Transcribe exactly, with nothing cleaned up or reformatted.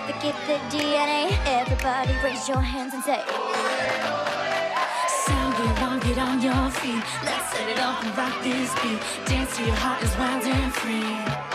the gifted D N A. Everybody raise your hands and say, So get on, get on your feet. Let's set it off and rock this beat. Dance till your heart is wild and free.